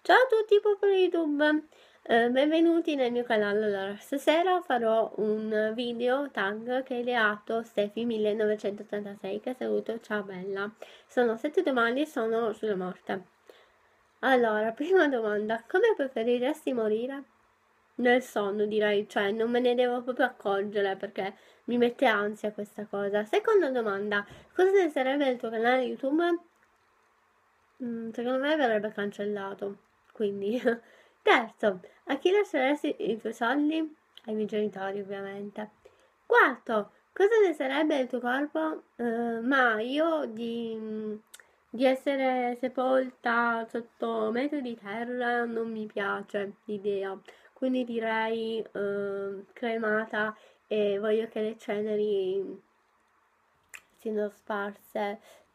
Ciao a tutti popolo YouTube, benvenuti nel mio canale. Allora, stasera farò un video tag che è ideato Stefi1986 che saluto, ciao bella. Sono 7 domande e sono sulla morte. Allora, prima domanda, come preferiresti morire? Nel sonno direi, cioè non me ne devo proprio accorgere perché mi mette ansia questa cosa. Seconda domanda, cosa ne sarebbe il tuo canale YouTube? Secondo me verrebbe cancellato, quindi terzo, a chi lasceresti i tuoi soldi? Ai miei genitori ovviamente. Quarto, cosa ne sarebbe del tuo corpo? Ma io di essere sepolta sotto metri di terra non mi piace l'idea, quindi direi cremata e voglio che le ceneri siano sparse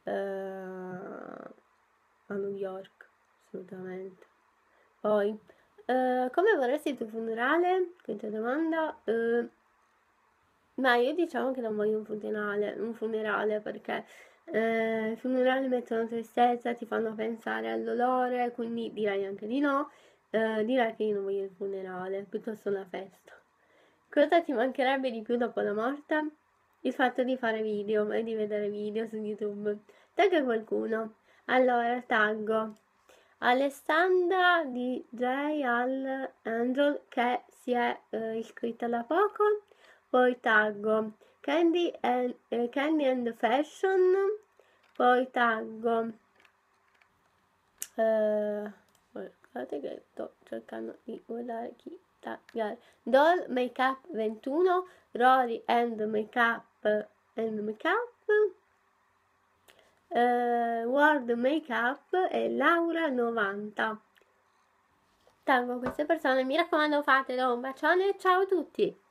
a New York, assolutamente. Poi, come vorresti il tuo funerale? Quinta domanda. Ma io diciamo che non voglio un funerale perché i funerali mettono tristezza, ti fanno pensare al dolore, quindi direi anche di no. Direi che io non voglio il funerale, piuttosto una festa. Cosa ti mancherebbe di più dopo la morte? Il fatto di fare video e di vedere video su YouTube. Tagga qualcuno. Allora, taggo Alessandra di J al Angel che si è iscritta da poco. Poi taggo Candy and Fashion. Poi taggo guardate che sto cercando di guardare chi taggare. Doll Makeup 21, Rory and Makeup World Makeup e Laura 90. Taggo queste persone, mi raccomando fatelo, un bacione, ciao a tutti!